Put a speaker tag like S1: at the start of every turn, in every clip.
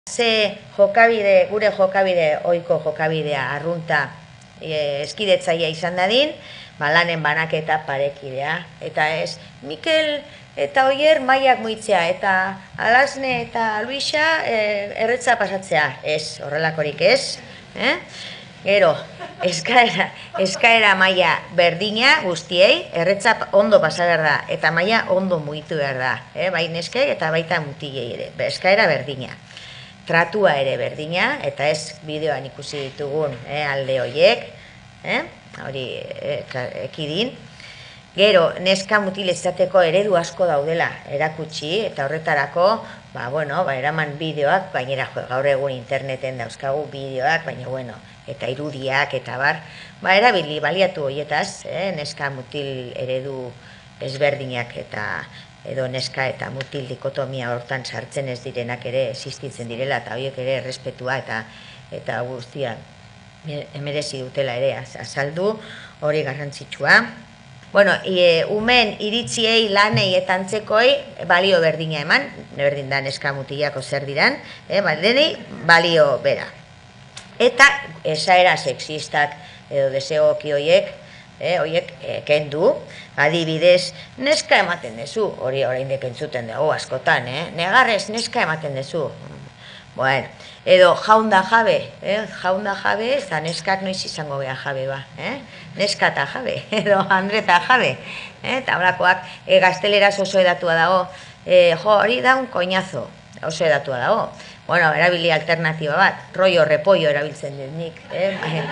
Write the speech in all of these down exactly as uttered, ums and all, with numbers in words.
S1: Ze jokabide, gure jokabide, ohiko jokabidea arrunta e, eskidetzaia izan dadin, ba, lanen banaketa parekidea. Eta ez, Mikel eta Oier maiak muitzea, eta Alasne eta Luisa e, erretza pasatzea. Ez, horrelakorik ez. Eh? Gero, eskaera, eskaera maila berdina guztiei, erretza ondo pasa behar da, eta maila ondo mugitu behar da. Eh? Bai neskei eta baita mutilei ere, eskaera berdina. Tratua ere berdina, eta ez bideoan ikusi ditugun eh, alde horiek, eh? hori eh, ekidin. Gero, neska mutil izateko eredu asko daudela erakutsi, eta horretarako, ba, bueno, ba, eraman bideoak, baina gaur egun interneten dauzkagu bideoak, baina, bueno, eta irudiak, eta bar, ba, erabili, baliatu horietaz, eh, neska mutil eredu ezberdinak, eta edo neska eta mutil dikotomia hortan sartzen ez direnak ere existitzen direla, eta horiek ere errespetua eta eta guztia emerezi dutela ere azaldu, hori garrantzitsua. Bueno, e, umen iritziei, lanei eta antzekoi balio berdina eman, berdin da neska mutilako zer diran, eh, denei balio bera. Eta esaera sexistak edo desegoki horiek, Eh, oiek eh, kendu, adibidez, neska ematen dezu, hori oraindik entzuten dugu askotan, eh? Negarrez neska ematen dezu. Bueno, edo jaunda jabe, eh? jaunda jabe, eta neskak noiz izango beha jabe ba, eh? Neska eta jabe, edo Andre eta jabe, eh? Eta horakoak eh, gazteleraz oso edatua dago, eh, jo, hori da un koñazo, oso edatua dago. Bueno, erabili alternatiba bat, rollo repollo erabiltzen dut nik, eh?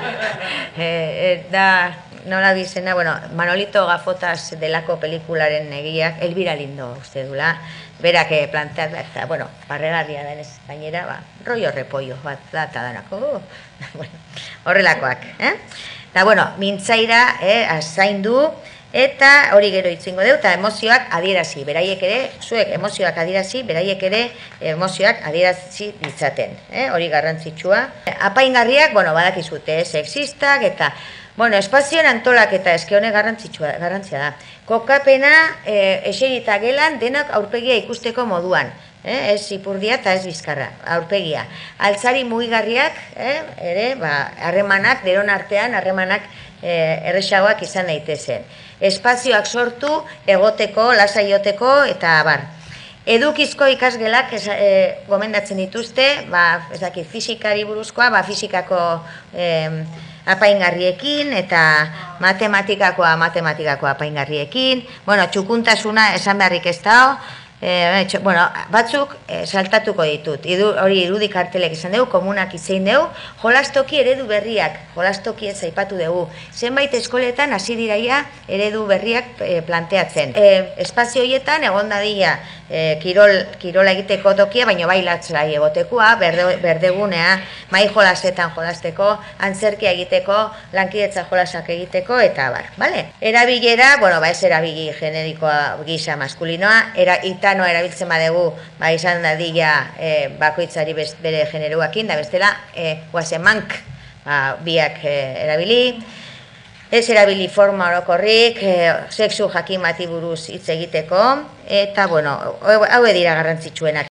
S1: eh, eh, da, nola bizena, bueno, Manolito Gafotas delako pelikularen egiak, Elvira Lindo uste dula, berak planteat, eta, bueno, barregarria denez gainera, ba, rollo repollo bat da, eta danako, bueno, horrelakoak, eh? Eta, bueno, mintzaira, eh, azaindu, eta hori gero itzingo deu, eta emozioak adierazi, beraiek ere, zuek emozioak adierazi, beraiek ere emozioak adierazi ditzaten, eh? Hori garrantzitsua. Apaingarriak, bueno, badakizute, sexistak, eta, bueno, espazioan antolak eta eske honek garrantzitsua, garrantzia da. Kokapena, eh, eserita gelan, denok aurpegia ikusteko moduan. Eh, ez ipurdia eta ez bizkarra, aurpegia. Altzari mugigarriak, eh, ere, ba, harremanak, deron artean, harremanak eh, erresagoak izan daitezen. Espazioak sortu, egoteko, lasaioteko, eta bar. Edukizko ikasgelak eh, gomendatzen dituzte, ba, ez dakit, fisikari buruzkoa, ba, fisikako eh, apaingarriekin, eta matematikakoa, matematikakoa apaingarriekin. Bueno, txukuntasuna esan beharrik ez dago, E, bueno, batzuk e, saltatuko ditut, Idu, hori irudik kartelek izan dugu, komunak itzein dugu, jolastoki eredu berriak, jolastoki ez aipatu dugu, zenbait eskoletan hasi diraia eredu berriak e, planteatzen. E, espazio horietan egon dadila e, kirol, kirola egiteko tokia, baina bai latzai egotekoa, berde, berdegunea, mai jolasetan jolasteko, antzerkia egiteko, lankidetza jolasak egiteko, eta bar, bale? Erabilera, bueno, ba ez erabili generikoa gisa maskulinoa, era, ita no erabiltzen badegu, ba, izan dadila e, bakoitzari bere generuakin, da bestela, e, guazemank ba, biak e, erabili. Ez erabili forma orokorrik, e, sexu jakin bati buruz hitz egiteko, eta, bueno, hau dira garrantzitsuenak.